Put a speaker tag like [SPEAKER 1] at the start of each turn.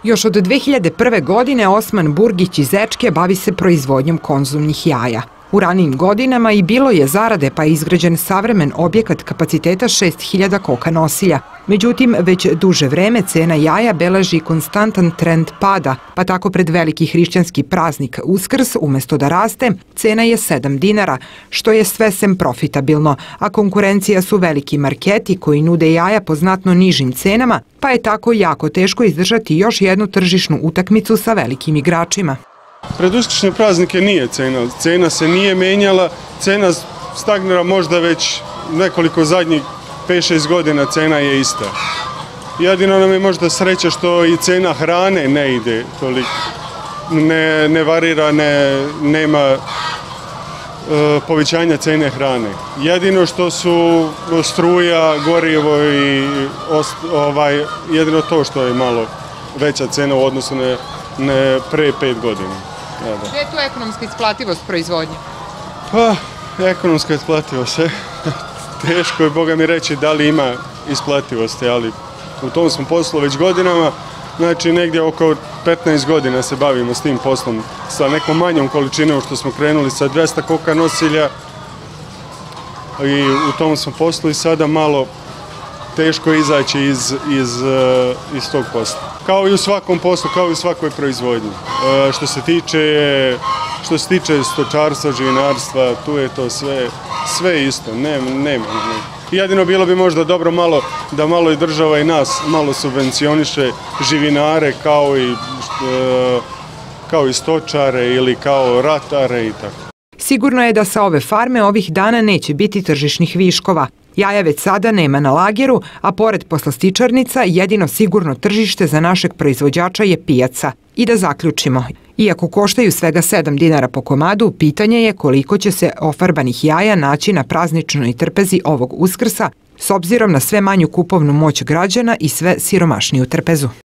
[SPEAKER 1] Još od 2001. godine Osman Burgić iz Ečke bavi se proizvodnjom konzumnih jaja. U ranijim godinama i bilo je zarade pa je izgrađen savremen objekat kapaciteta 6000 koka nosilja. Međutim, već duže vreme cena jaja beleži konstantan trend pada, pa tako pred veliki hrišćanski praznik Uskrs, umjesto da raste, cena je 7 dinara, što je sve sem profitabilno, a konkurencija su veliki marketi koji nude jaja po znatno nižim cenama, pa je tako jako teško izdržati još jednu tržišnu utakmicu sa velikim igračima.
[SPEAKER 2] Pred uskršnje praznike nije cena. Cena se nije menjala, cena stagnira možda već nekoliko zadnjih 5-6 godina, cena je ista. Jedino nam je možda sreća što i cena hrane ne ide toliko, ne varira, nema povećanja cene hrane. Jedino što su struja, gorivo i jedino to što je malo veća cena u odnosu na pre 5 godina.
[SPEAKER 1] Gdje je tu ekonomska isplativost proizvodnje?
[SPEAKER 2] Pa, ekonomska isplativost, teško je Boga mi reći da li ima isplativosti, ali u tom smo poslu već godinama, znači negdje oko 15 godina se bavimo s tim poslom, sa nekom manjom količinom što smo krenuli sa 200 koka nosilja i u tom smo poslu i sada malo teško izaći iz tog posla. Kao i u svakom poslu, kao i u svakoj proizvodnji. Što se tiče stočarstva, živinarstva, tu je to sve isto, nema. Jedino bilo bi možda dobro da malo i država i nas malo subvencioniše živinare kao i stočare ili kao ratare i tako.
[SPEAKER 1] Sigurno je da sa ove farme ovih dana neće biti tržišnih viškova. Jaja već sada nema na lageru, a pored poslastičarnica jedino sigurno tržište za našeg proizvođača je pijaca. I da zaključimo, iako koštaju svega 7 dinara po komadu, pitanje je koliko će se ofarbanih jaja naći na prazničnoj trpezi ovog Uskrsa, s obzirom na sve manju kupovnu moć građana i sve siromašniju trpezu.